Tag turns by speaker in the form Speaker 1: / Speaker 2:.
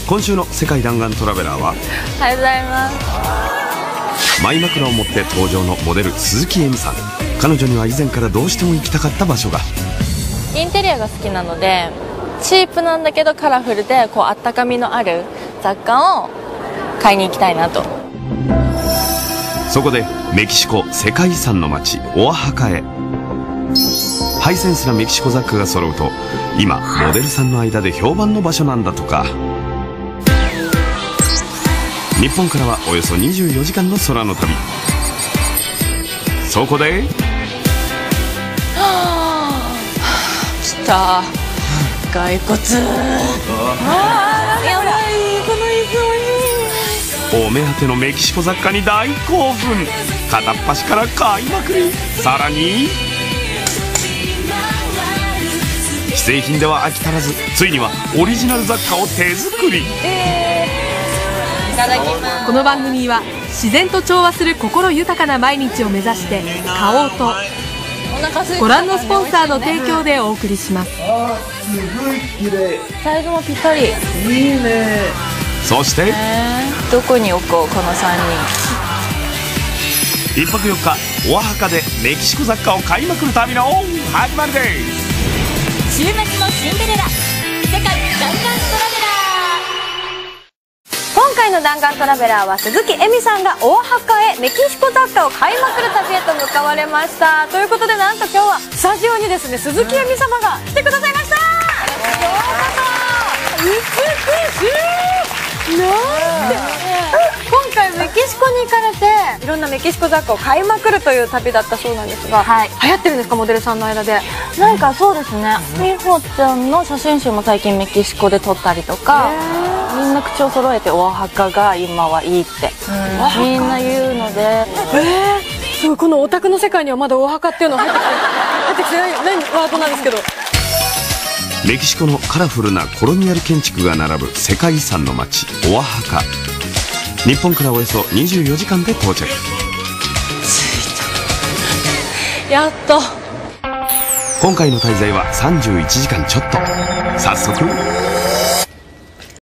Speaker 1: 今週の世界弾丸トラベラーは、
Speaker 2: おはようございます。
Speaker 1: マイ枕を持って登場のモデル鈴木恵美さん。彼女には以前からどうしても行きたかった場所が。
Speaker 2: インテリアが好きなので、チープなんだけどカラフルでこうあったかみのある雑貨を買いに行きたいなと。
Speaker 1: そこでメキシコ世界遺産の街オアハカへ。ハイセンスなメキシコ雑貨が揃うと今モデルさんの間で評判の場所なんだとか。日本からはおよそ24時間の空の旅。そこで
Speaker 2: 来た骸骨。やばい、この椅子
Speaker 1: お目当てのメキシコ雑貨に大興奮。片っ端から買いまくり。さらに既製品では飽き足らず、ついにはオリジナル雑貨を手作り。
Speaker 2: いただきます。
Speaker 3: この番組は自然と調和する心豊かな毎日を目指して買おうとご覧のスポンサーの提供でお送りします。
Speaker 4: すごい綺麗。
Speaker 2: サイズもぴったり。
Speaker 4: いいね。
Speaker 1: そして
Speaker 2: どこに置こうこの3人。
Speaker 1: 1泊4日オアハカでメキシコ雑貨を買いまくる旅の始まりです。
Speaker 5: 週末のシンデレラ世界弾丸トラベラー。
Speaker 2: 今回の弾丸トラベラーは鈴木恵美さんがオアハカへメキシコ雑貨を買いまくる旅へと向かわれました。ということで、なんと今日はスタジオにですね、鈴木恵美様が来てくださいました。ようこそ。美しい。なんて今回メキシコに行かれていろんなメキシコ雑貨を買いまくるという旅だったそうなんですが、
Speaker 6: はい、
Speaker 2: 流行ってるんですか、モデルさんの間で。
Speaker 6: なんかそうですね、美穂ちゃんの写真集も最近メキシコで撮ったりとか、みんな口を揃えてオアハカが今はいいってみんな言うので、
Speaker 2: すごい、このオタクの世界にはまだオアハカっていうの入ってきてないワードなんですけど。
Speaker 1: メキシコのカラフルなコロニアル建築が並ぶ世界遺産の街オアハカ。日本からおよそ24時間で到着。
Speaker 2: やっと。
Speaker 1: 今回の滞在は31時間ちょっと。早速